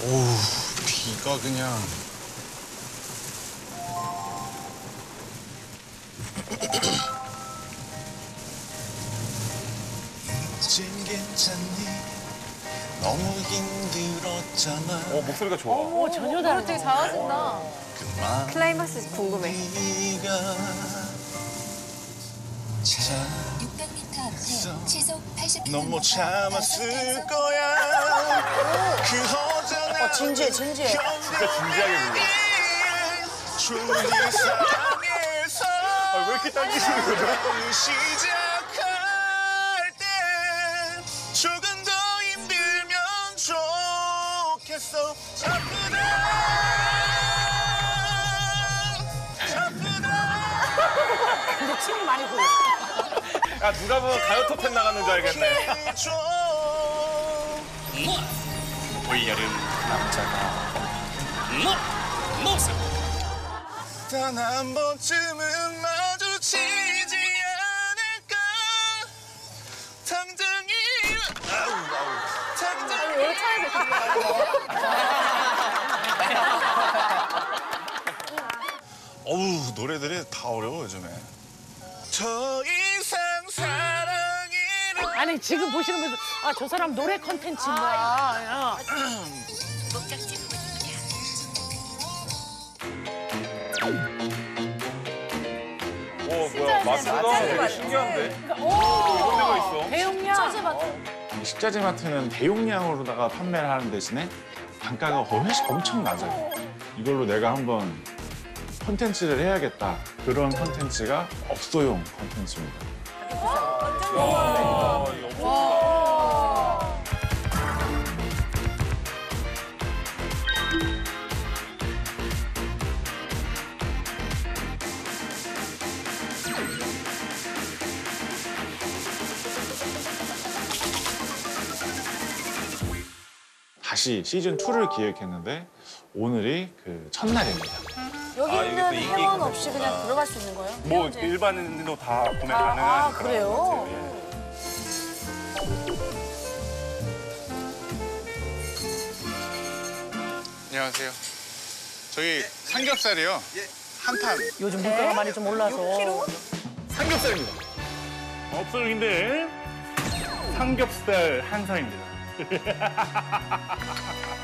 오우, 비가 그냥. 이젠 괜찮니? 너무 힘들었잖아. 목소리가 좋아. 오, 전혀 다르다. 되게 잘하신다. 그만 클라이막스 궁금해. 네가 600m 앞에 시속 80km. 넌 못 참았을 거야. 그 허전한 진지해. 진짜 진지하게 불러. 충분히 사랑해서 왜 이렇게 당기시는 거죠? 시작할 때 조금 더 힘들면 좋겠어. 아프다 근데 침이 많이 고여. 야, 누가 보면 가요 톱텐 나가는 줄 알겠네. 해줘. 올여름 남자가 노사 단 한 번쯤은 마주치지 않을까. 당장이 당장이 왜 차에 어우, 노래들이 다 어려워 요즘에. 더 이상 사랑이를. 아니, 지금 보시는 분들, 아, 저 사람 노래 컨텐츠인가. 야. 목적지 부근입니다. 뭐야, 마트가 되게 신기한데? 이런 데가 있어. 대용량. 식자재마트는 대용량으로다가 판매를 하는 대신에 단가가 엄청 낮아요. 이걸로 내가 한번 콘텐츠를 해야겠다. 그런 콘텐츠가 업소용 콘텐츠입니다. 다시 시즌2를 기획했는데 오늘이 그 첫날입니다. 여기는 회원 없이 그냥 들어갈 수 있는 거예요? 뭐 일반인도 다 구매 가능한 아, 그런 그래요? 것 같아요. 안녕하세요. 저희 삼겹살이요. 한 판. 요즘 물가가 많이 좀 올라서. 삼겹살입니다. 없어진데 삼겹살 한상입니다.